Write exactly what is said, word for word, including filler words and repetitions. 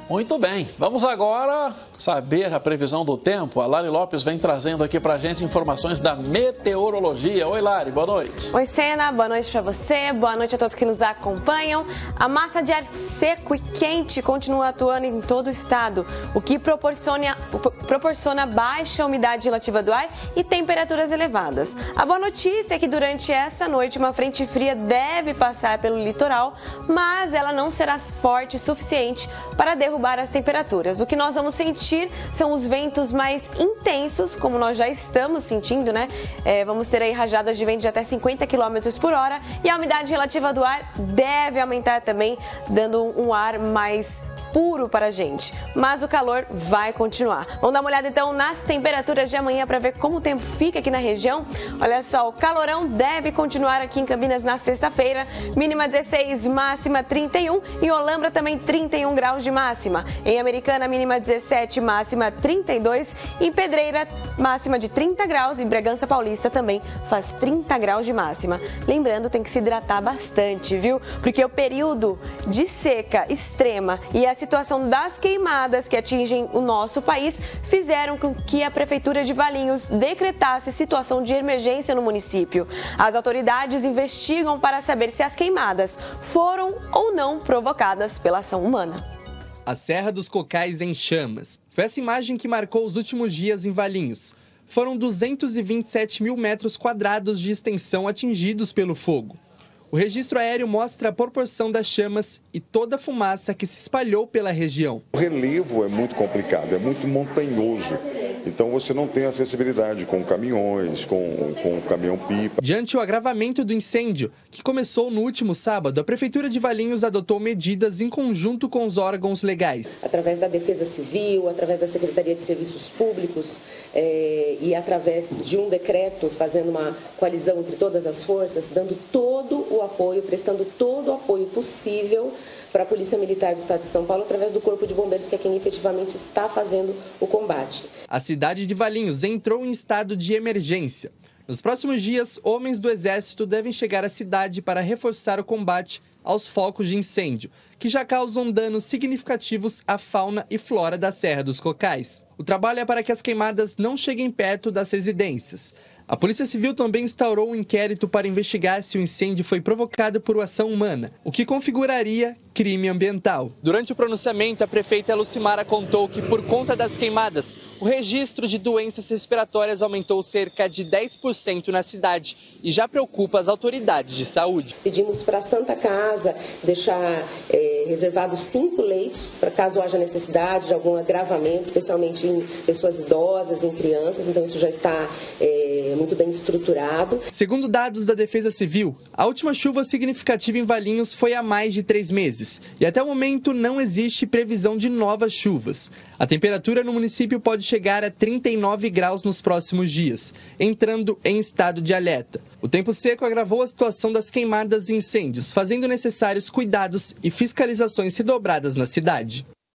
Muito bem, vamos agora saber a previsão do tempo. A Lari Lopes vem trazendo aqui pra gente informações da meteorologia. Oi, Lari, boa noite. Oi, Sena, boa noite pra você, boa noite a todos que nos acompanham. A massa de ar seco e quente continua atuando em todo o estado, o que proporciona, proporciona baixa umidade relativa do ar e temperaturas elevadas. A boa notícia é que durante essa noite uma frente fria deve passar pelo litoral, mas ela não será forte o suficiente para derrubar as temperaturas. O que nós vamos sentir são os ventos mais intensos, como nós já estamos sentindo, né? É, vamos ter aí rajadas de vento de até cinquenta quilômetros por hora e a umidade relativa do ar deve aumentar também, dando um ar mais puro para a gente, mas o calor vai continuar. Vamos dar uma olhada então nas temperaturas de amanhã para ver como o tempo fica aqui na região. Olha só, o calorão deve continuar aqui em Campinas na sexta-feira, mínima dezesseis, máxima trinta e um, em Olambra também trinta e um graus de máxima. Em Americana, mínima dezessete, máxima trinta e dois, em Pedreira, máxima de trinta graus, e Bragança Paulista também faz trinta graus de máxima. Lembrando, tem que se hidratar bastante, viu? Porque o período de seca extrema e a situação das queimadas que atingem o nosso país fizeram com que a Prefeitura de Valinhos decretasse situação de emergência no município. As autoridades investigam para saber se as queimadas foram ou não provocadas pela ação humana. A Serra dos Cocais em chamas. Foi essa imagem que marcou os últimos dias em Valinhos. Foram duzentos e vinte e sete mil metros quadrados de extensão atingidos pelo fogo. O registro aéreo mostra a proporção das chamas e toda a fumaça que se espalhou pela região. O relevo é muito complicado, é muito montanhoso. Então você não tem acessibilidade com caminhões, com, com caminhão-pipa. Diante o agravamento do incêndio, que começou no último sábado, a Prefeitura de Valinhos adotou medidas em conjunto com os órgãos legais. Através da Defesa Civil, através da Secretaria de Serviços Públicos é, e através de um decreto, fazendo uma coalizão entre todas as forças, dando todo o apoio, prestando todo o apoio possível para a Polícia Militar do Estado de São Paulo, através do Corpo de Bombeiros, que é quem efetivamente está fazendo o combate. A cidade de Valinhos entrou em estado de emergência. Nos próximos dias, homens do Exército devem chegar à cidade para reforçar o combate aos focos de incêndio, que já causam danos significativos à fauna e flora da Serra dos Cocais. O trabalho é para que as queimadas não cheguem perto das residências. A Polícia Civil também instaurou um inquérito para investigar se o incêndio foi provocado por ação humana, o que configuraria crime ambiental. Durante o pronunciamento, a prefeita Lucimara contou que, por conta das queimadas, o registro de doenças respiratórias aumentou cerca de dez por cento na cidade e já preocupa as autoridades de saúde. Pedimos para a Santa Casa deixar é, reservados cinco leitos, para caso haja necessidade de algum agravamento, especialmente em pessoas idosas, em crianças, então isso já está é, muito bem estruturado. Segundo dados da Defesa Civil, a última chuva significativa em Valinhos foi há mais de três meses. E até o momento não existe previsão de novas chuvas. A temperatura no município pode chegar a trinta e nove graus nos próximos dias, entrando em estado de alerta. O tempo seco agravou a situação das queimadas e incêndios, fazendo necessários cuidados e fiscalizações redobradas na cidade.